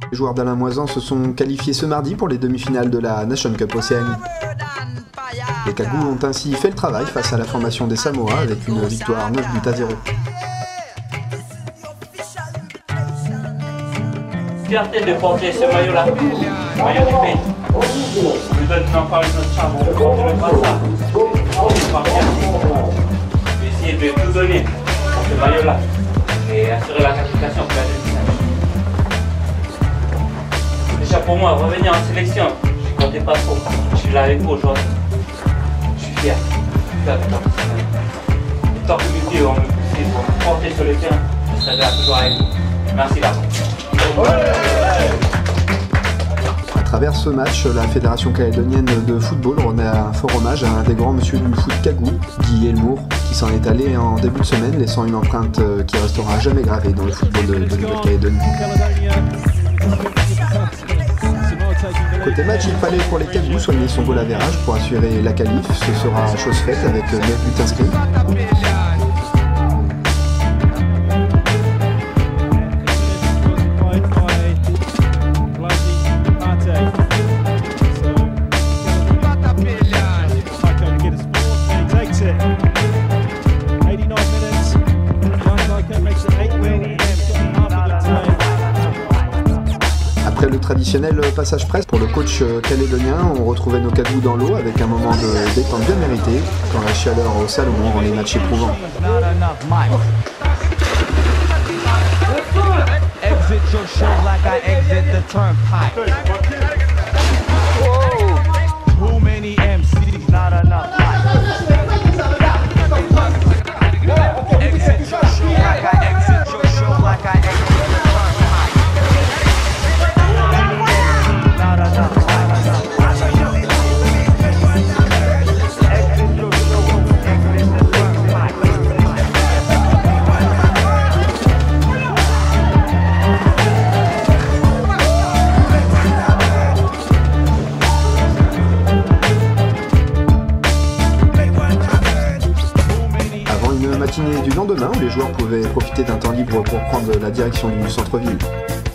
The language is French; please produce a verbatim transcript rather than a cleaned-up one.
Les joueurs d'Alain Moisan se sont qualifiés ce mardi pour les demi-finales de la Nation Cup Océanie. Les Cagous ont ainsi fait le travail face à la formation des Samoa avec une victoire neuf buts à zéro. Fierté de porter ce maillot-là, le maillot du pays. Je lui donne encore une autre chance, je ne porterai pas ça. Je par fierté. Je vais essayer de tout donner pour ce maillot-là et assurer la qualification pour la demi-finale. Déjà pour moi, revenir en sélection, je ne comptais pas trop. Je suis là avec vous aujourd'hui. Je suis fier. Je suis fier de participer. Et tant que mes pieds vont me pousser pour me porter sur le terrain, je serai là toujours avec vous. Merci là. À travers ce match, la Fédération calédonienne de football remet un fort hommage à un des grands monsieur du foot Cagou, Guy Elmour, qui s'en est allé en début de semaine, laissant une empreinte qui restera jamais gravée dans le football de, de Nouvelle-Calédonie. Côté match, il fallait pour les Cagous soigner son goal average pour assurer la qualif. Ce sera chose faite avec neuf buts inscrits. Après le traditionnel passage presse pour le coach calédonien, on retrouvait nos Cagous dans l'eau avec un moment de détente bien mérité quand la chaleur au salon rend les matchs éprouvants. Matinée du lendemain où les joueurs pouvaient profiter d'un temps libre pour prendre la direction du centre-ville.